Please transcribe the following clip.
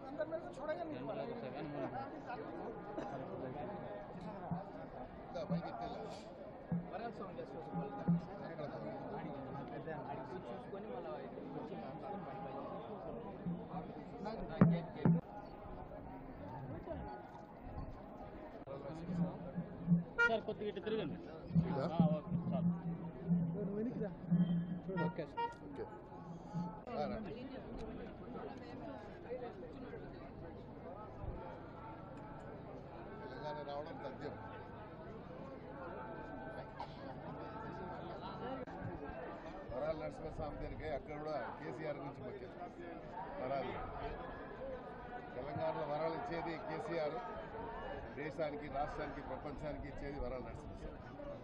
अंदर मेरे को छोड़ेगा नहीं సార్ కొద్దిగా ఇటు తిరగండి. ఓకే తెలంగాణ రావడం తథ్యం. వరాల నరసింహస్వామి దగ్గరికి అక్కడ కూడా కేసీఆర్ గురించి మొక్కారు. వరాలు తెలంగాణలో వరాలు ఇచ్చేది కేసీఆర్, దేశానికి రాష్ట్రానికి ప్రపంచానికి ఇచ్చేది వరాల నరసింహస్వామి.